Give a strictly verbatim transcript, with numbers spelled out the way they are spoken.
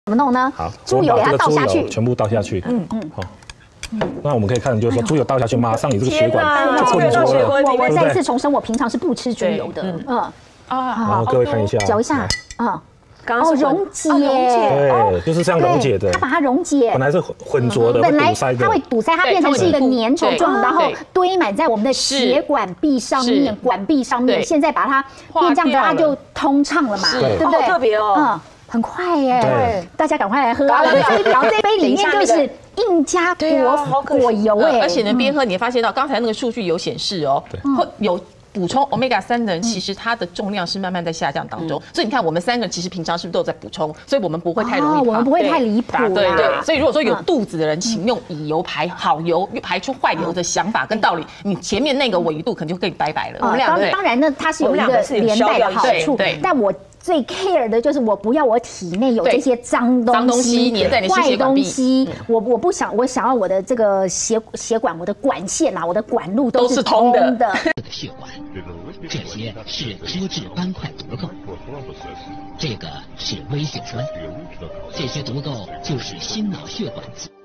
怎么弄呢？ 好， 猪油给它倒下去， 全部倒下去。 嗯嗯， 好。那我们可以看，就是说猪油倒下去，马上你这个血管就混浊了。 我我再一次重申，我平常是不吃猪油的。嗯啊，然后各位看一下， 搅一下，嗯。 哦， 溶解， 对，就是这样溶解的。 它把它溶解， 本来是浑浊的， 本来它会堵塞，它变成是一个粘稠状，然后堆满在我们的血管壁上面、管壁上面。现在把它变这样子，它就通畅了嘛，对不对？ 特别哦， 嗯，很快耶！大家赶快来喝啊！这一瓢这杯里面就是印加果果油哎， 而且呢，边喝你会发现到刚才那个数据有显示哦，会有。 补充 omega 三的人，其实它的重量是慢慢在下降当中，所以你看我们三个其实平常是不是都有在补充？所以我们不会太容易胖， 我们不会太离谱。 对对，所以如果说有肚子的人，请用以油排好油，排出坏油的想法跟道理，你前面那个维度可能就跟你拜拜了。我们俩当然呢，它是有一个连带的好处，但我。 最 care 的就是我不要我体内有这些脏东西、 粘在你的坏东西，我我不想，我想要我的这个血血管、我的管线啊、我的管路都是通的。 的血管，这些是脂质斑块毒垢，这个是微血栓，这些毒垢就是心脑血管疾。